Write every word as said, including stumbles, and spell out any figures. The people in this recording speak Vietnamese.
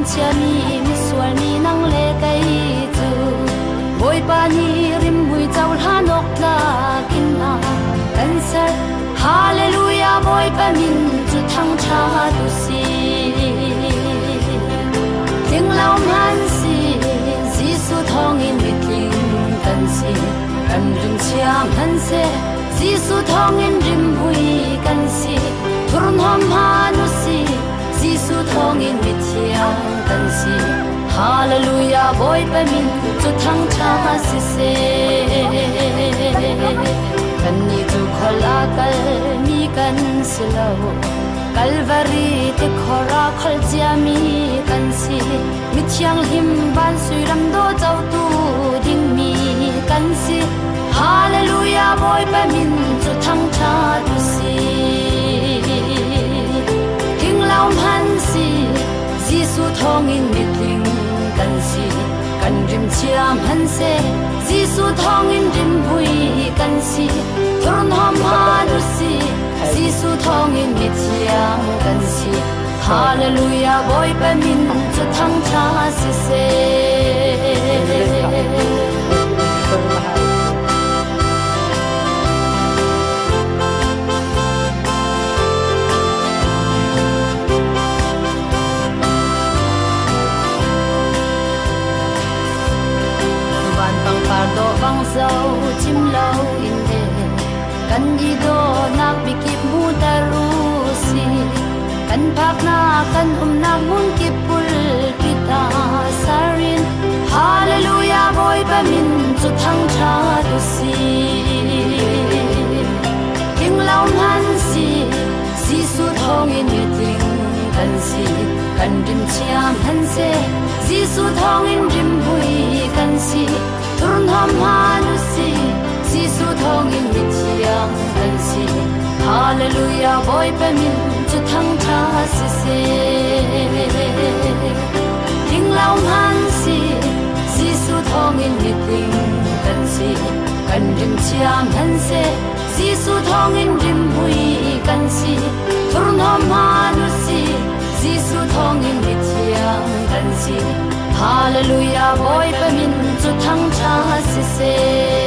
chia ni mi sual ni nang le kai chu boy pa ni rim hui chaul hanok la kin na kan sar hallelujah boy pa min chu thang cha tu si ting lao man si jisu thong in mitling kan si kan rim chiam han se jisu thong in rim hui kan si thurun ham hanu si jisu thong in mithiam kan si hallelujah boy pa min chu thang cha si se kan ni chu khola kal mi kan silo Calvary te khora khol chia mi kan si mi chiang him ban sui ram do chau tu ding mi kan si hallelujah boy pa min chu thang cha tu si king lau han si jisu thong in mitling kan si kan rim chiam han se jisu thong in rim hui kan si thurun ham hanu si jisu thong in mithiam kan si hallelujah boy pa min chu thang cha si se do bang sau chim lâu in de kan i do na bikip mu taru si kan phak na kan um na mun ki pul kita sarin hallelujah boy pa min chu thang cha tu si king lao han si jisu thong in meeting kan si kan rim chiam han se jisu thong in rim hui kan si Turun ham hanu si jisu thong in mithiam kan si hallelujah boy pa min chu thang cha si se king lau han si jisu thong in mitling kan si kan rim chiam han se jisu thong in rim hui kan si turun ham hanu si jisu thong in mithiam kan si hallelujah boy pa min chu thang cha si se